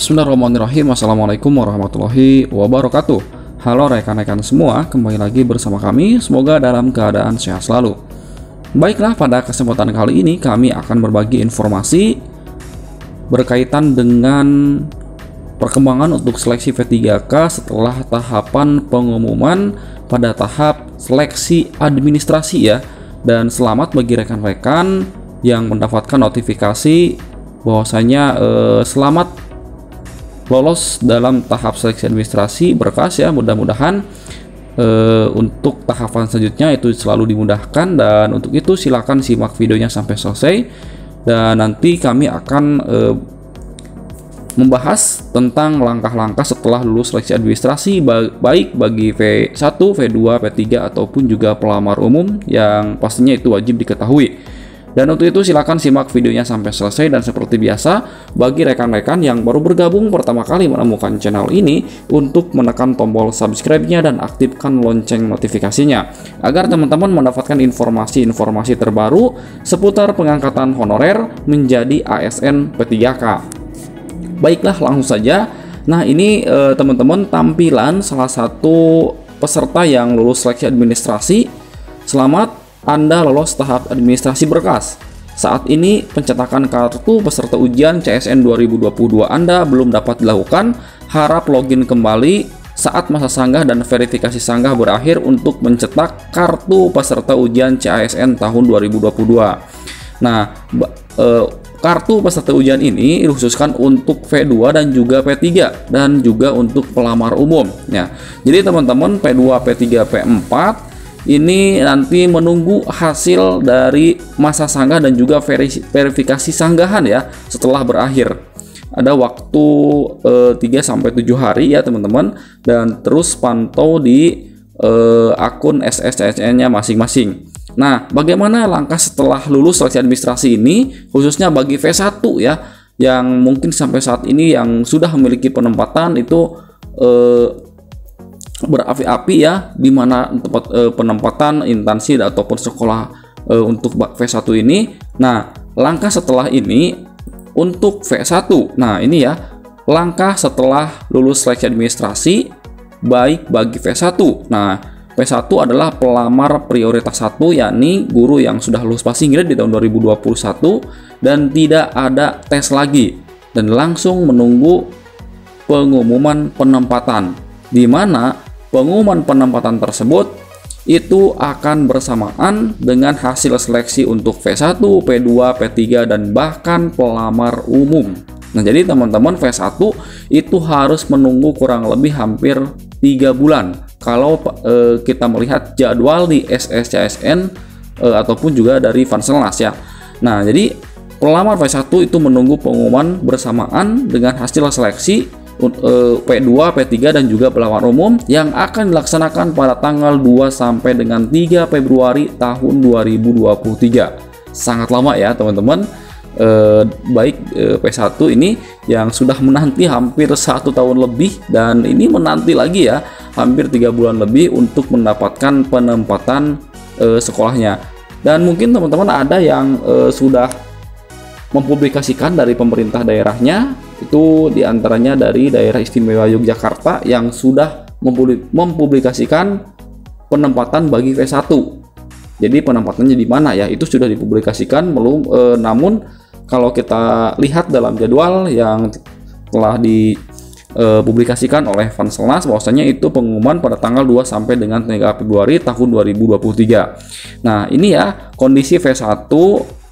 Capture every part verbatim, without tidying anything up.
Bismillahirrahmanirrahim. Assalamualaikum warahmatullahi wabarakatuh. Halo rekan-rekan semua, kembali lagi bersama kami. Semoga dalam keadaan sehat selalu. Baiklah, pada kesempatan kali ini kami akan berbagi informasi berkaitan dengan perkembangan untuk seleksi V tiga K setelah tahapan pengumuman pada tahap seleksi administrasi ya. Dan selamat bagi rekan-rekan yang mendapatkan notifikasi bahwasanya eh, selamat lolos dalam tahap seleksi administrasi berkas ya. Mudah-mudahan e, untuk tahapan selanjutnya itu selalu dimudahkan, dan untuk itu silakan simak videonya sampai selesai, dan nanti kami akan e, membahas tentang langkah-langkah setelah lulus seleksi administrasi, baik bagi V satu, V dua, V tiga ataupun juga pelamar umum yang pastinya itu wajib diketahui. Dan untuk itu silakan simak videonya sampai selesai, dan seperti biasa bagi rekan-rekan yang baru bergabung pertama kali menemukan channel ini, untuk menekan tombol subscribe-nya dan aktifkan lonceng notifikasinya agar teman-teman mendapatkan informasi-informasi terbaru seputar pengangkatan honorer menjadi A S N V tiga K. Baiklah, langsung saja. Nah, ini eh, teman-teman tampilan salah satu peserta yang lulus seleksi administrasi. Selamat, Anda lolos tahap administrasi berkas. Saat ini pencetakan kartu peserta ujian C S N dua ribu dua puluh dua Anda belum dapat dilakukan. Harap login kembali saat masa sanggah dan verifikasi sanggah berakhir untuk mencetak kartu peserta ujian C A S N tahun dua ribu dua puluh dua. Nah, eh, kartu peserta ujian ini dikhususkan untuk V dua dan juga P tiga, dan juga untuk pelamar umum ya. Jadi teman-teman P dua, P tiga, P empat ini nanti menunggu hasil dari masa sanggah dan juga verifikasi sanggahan ya setelah berakhir. Ada waktu eh, tiga sampai tujuh hari ya teman-teman, dan terus pantau di eh, akun S S C S N-nya masing-masing. Nah, bagaimana langkah setelah lulus seleksi administrasi ini khususnya bagi V satu ya, yang mungkin sampai saat ini yang sudah memiliki penempatan itu eh, berapi-api ya, di mana tempat e, penempatan instansi ataupun sekolah e, untuk V satu ini. Nah, langkah setelah ini untuk V satu. Nah, ini ya, langkah setelah lulus seleksi administrasi baik bagi V satu. Nah, V satu adalah pelamar prioritas satu, yakni guru yang sudah lulus passing grade di tahun dua ribu dua puluh satu dan tidak ada tes lagi, dan langsung menunggu pengumuman penempatan, di mana pengumuman penempatan tersebut itu akan bersamaan dengan hasil seleksi untuk V satu, P dua, P tiga, dan bahkan pelamar umum. Nah, jadi teman-teman V satu itu harus menunggu kurang lebih hampir tiga bulan kalau e, kita melihat jadwal di S S C S N e, ataupun juga dari Vanselnas ya. Nah, jadi pelamar V satu itu menunggu pengumuman bersamaan dengan hasil seleksi P dua, P tiga, dan juga pelamar umum yang akan dilaksanakan pada tanggal dua sampai dengan tiga Februari tahun dua ribu dua puluh tiga. Sangat lama ya teman-teman. E, baik e, P satu ini yang sudah menanti hampir satu tahun lebih, dan ini menanti lagi ya hampir tiga bulan lebih untuk mendapatkan penempatan e, sekolahnya. Dan mungkin teman-teman ada yang e, sudah mempublikasikan dari pemerintah daerahnya, itu diantaranya dari daerah istimewa Yogyakarta yang sudah mempublikasikan penempatan bagi V satu. Jadi penempatannya di mana ya, itu sudah dipublikasikan belum, e, namun kalau kita lihat dalam jadwal yang telah dipublikasikan oleh Vanselnas, bahwasanya itu pengumuman pada tanggal dua sampai dengan tiga Februari tahun dua ribu dua puluh tiga. Nah, ini ya kondisi V satu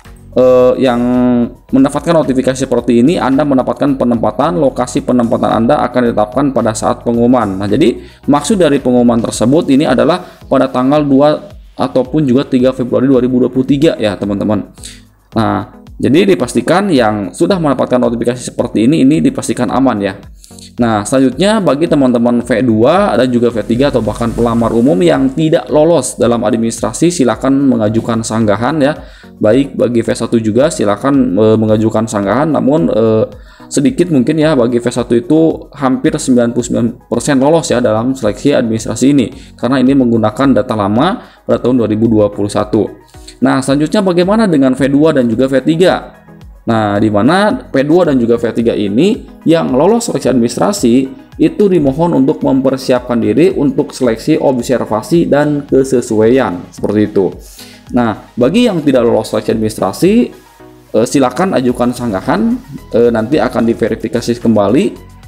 Uh, yang mendapatkan notifikasi seperti ini. Anda mendapatkan penempatan, lokasi penempatan Anda akan ditetapkan pada saat pengumuman. Nah, jadi maksud dari pengumuman tersebut ini adalah pada tanggal dua ataupun juga tiga Februari dua ribu dua puluh tiga ya teman-teman. Nah, jadi dipastikan yang sudah mendapatkan notifikasi seperti ini ini dipastikan aman ya. Nah, selanjutnya bagi teman-teman V dua dan juga V tiga atau bahkan pelamar umum yang tidak lolos dalam administrasi, silakan mengajukan sanggahan ya. Baik bagi V satu juga silakan e, mengajukan sanggahan, namun e, sedikit mungkin ya bagi V satu itu hampir sembilan puluh sembilan persen lolos ya dalam seleksi administrasi ini, karena ini menggunakan data lama pada tahun dua ribu dua puluh satu. Nah, selanjutnya bagaimana dengan V dua dan juga V tiga? Nah, di mana P dua dan juga V tiga ini yang lolos seleksi administrasi itu dimohon untuk mempersiapkan diri untuk seleksi observasi dan kesesuaian, seperti itu. Nah, bagi yang tidak lolos seleksi administrasi, eh, silakan ajukan sanggahan, eh, nanti akan diverifikasi kembali,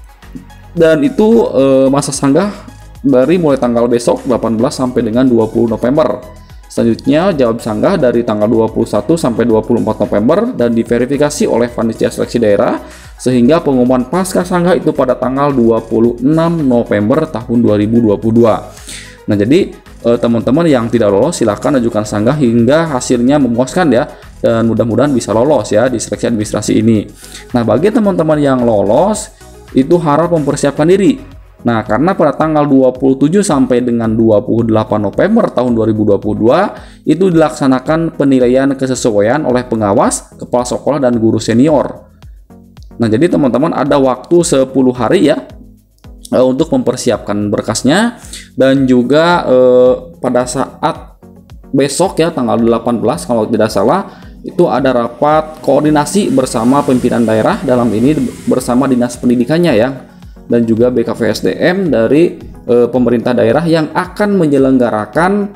dan itu eh, masa sanggah dari mulai tanggal besok delapan belas sampai dengan dua puluh November. Selanjutnya jawab sanggah dari tanggal dua puluh satu sampai dua puluh empat November dan diverifikasi oleh panitia seleksi daerah, sehingga pengumuman pasca sanggah itu pada tanggal dua puluh enam November tahun dua ribu dua puluh dua. Nah, jadi teman-teman yang tidak lolos silahkan ajukan sanggah hingga hasilnya memuaskan ya, dan mudah-mudahan bisa lolos ya di seleksi administrasi ini. Nah, bagi teman-teman yang lolos itu harap mempersiapkan diri. Nah, karena pada tanggal dua puluh tujuh sampai dengan dua puluh delapan November tahun dua ribu dua puluh dua itu dilaksanakan penilaian kesesuaian oleh pengawas, kepala sekolah, dan guru senior. Nah, jadi teman-teman ada waktu sepuluh hari ya untuk mempersiapkan berkasnya, dan juga eh, pada saat besok ya tanggal delapan belas kalau tidak salah itu ada rapat koordinasi bersama pimpinan daerah, dalam ini bersama dinas pendidikannya ya, dan juga B K V S D M dari e, pemerintah daerah yang akan menyelenggarakan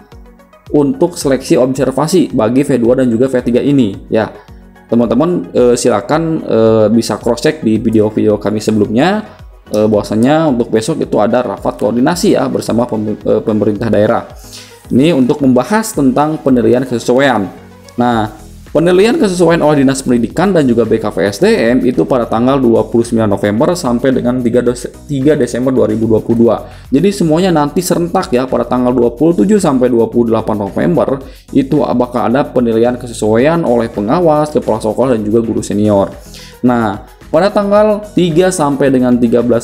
untuk seleksi observasi bagi V dua dan juga V tiga ini ya. Teman-teman e, silakan e, bisa cross check di video-video kami sebelumnya, e, bahwasanya untuk besok itu ada rapat koordinasi ya bersama pem, e, pemerintah daerah. Ini untuk membahas tentang penilaian kesesuaian. Nah, penilaian kesesuaian oleh Dinas Pendidikan dan juga B K V S D M itu pada tanggal dua puluh sembilan November sampai dengan tiga Desember dua ribu dua puluh dua. Jadi semuanya nanti serentak ya, pada tanggal dua puluh tujuh sampai dua puluh delapan November itu bakal ada penilaian kesesuaian oleh pengawas, kepala sekolah, dan juga guru senior. Nah, pada tanggal tiga sampai dengan tiga belas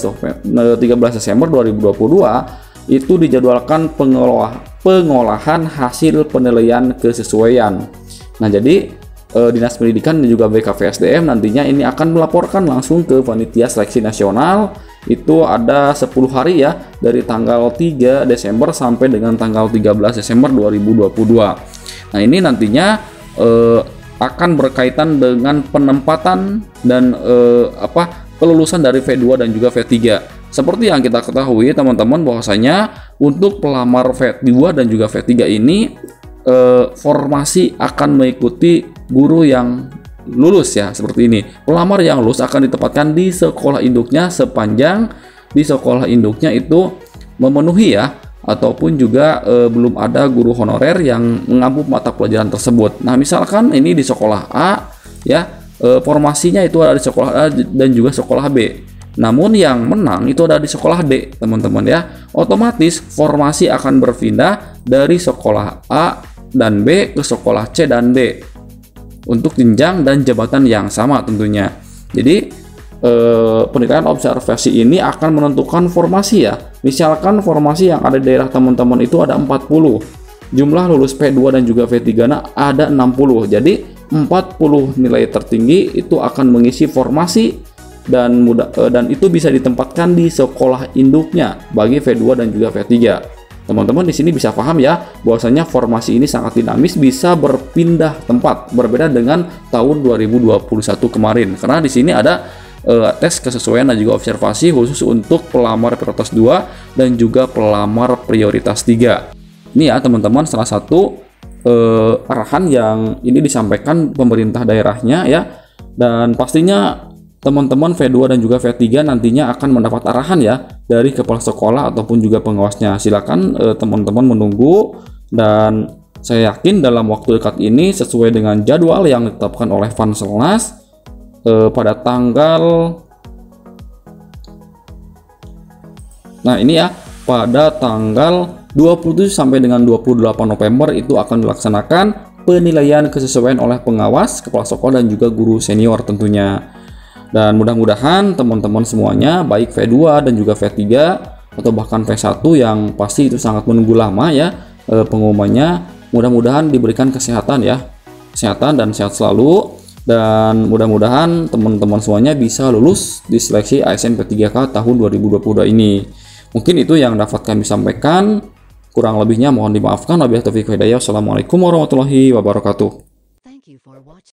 Desember dua ribu dua puluh dua itu dijadwalkan pengolah, pengolahan hasil penilaian kesesuaian. Nah, jadi eh, Dinas Pendidikan dan juga B K V S D M nantinya ini akan melaporkan langsung ke panitia seleksi nasional. Itu ada sepuluh hari ya, dari tanggal tiga Desember sampai dengan tanggal tiga belas Desember dua ribu dua puluh dua. Nah, ini nantinya eh, akan berkaitan dengan penempatan dan eh, apa kelulusan dari V dua dan juga V tiga. Seperti yang kita ketahui teman-teman, bahwasanya untuk pelamar V dua dan juga V tiga ini eh, formasi akan mengikuti guru yang lulus ya, seperti ini. Pelamar yang lulus akan ditempatkan di sekolah induknya sepanjang di sekolah induknya itu memenuhi ya, ataupun juga eh, belum ada guru honorer yang mengampu mata pelajaran tersebut. Nah, misalkan ini di sekolah A ya, eh, formasinya itu ada di sekolah A dan juga sekolah B. Namun yang menang itu ada di sekolah D, teman-teman ya. Otomatis formasi akan berpindah dari sekolah A dan B ke sekolah C dan D untuk jenjang dan jabatan yang sama tentunya. Jadi eh, penilaian observasi ini akan menentukan formasi ya. Misalkan formasi yang ada di daerah teman-teman itu ada empat puluh. Jumlah lulus P dua dan juga V tiga nah ada enam puluh. Jadi empat puluh nilai tertinggi itu akan mengisi formasi dan mudah eh, dan itu bisa ditempatkan di sekolah induknya bagi V dua dan juga V tiga. Teman-teman di sini bisa paham ya, bahwasanya formasi ini sangat dinamis, bisa berpindah tempat, berbeda dengan tahun dua ribu dua puluh satu kemarin. Karena di sini ada eh, tes kesesuaian dan juga observasi khusus untuk pelamar prioritas dua dan juga pelamar prioritas tiga. Ini ya teman-teman, salah satu eh, arahan yang ini disampaikan pemerintah daerahnya ya, dan pastinya teman-teman V dua dan juga V tiga nantinya akan mendapat arahan ya dari kepala sekolah ataupun juga pengawasnya. Silakan eh, teman-teman menunggu, dan saya yakin dalam waktu dekat ini sesuai dengan jadwal yang ditetapkan oleh Vanselnas eh, pada tanggal Nah, ini ya pada tanggal dua puluh tujuh sampai dengan dua puluh delapan November itu akan dilaksanakan penilaian kesesuaian oleh pengawas, kepala sekolah, dan juga guru senior tentunya. Dan mudah-mudahan teman-teman semuanya baik V dua dan juga V tiga atau bahkan V satu yang pasti itu sangat menunggu lama ya e, pengumumannya, mudah-mudahan diberikan kesehatan ya, kesehatan dan sehat selalu, dan mudah-mudahan teman-teman semuanya bisa lulus di seleksi A S N P tiga K tahun dua ribu dua puluh dua ini. Mungkin itu yang dapat kami sampaikan, kurang lebihnya mohon dimaafkan. Wabillahi taufiq wal hidayah. Wassalamualaikum warahmatullahi wabarakatuh.